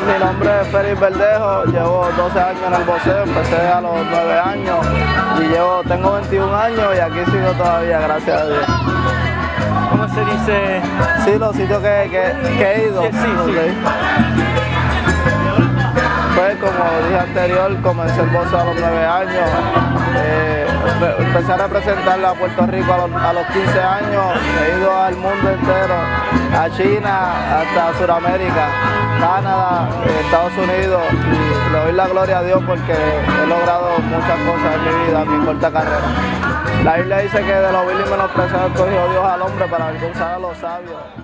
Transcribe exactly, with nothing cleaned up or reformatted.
mi nombre es Félix Verdejo, llevo doce años en el boxeo, empecé a los nueve años y llevo, tengo veintiún años y aquí sigo todavía, gracias a Dios. ¿Cómo se dice? Sí, los sitios que, que, que he ido. Sí, sí, sí. Okay. Pues como dije anterior, comencé el boxeo a los nueve años, eh, empecé a representar a Puerto Rico a los, a los quince años, he ido al mundo entero, a China, hasta Sudamérica, Canadá, Estados Unidos, y le doy la gloria a Dios porque he logrado muchas cosas en mi vida, en mi corta carrera. La Biblia dice que de los viles y menospreciados escogió Dios al hombre para avergonzar a los sabios.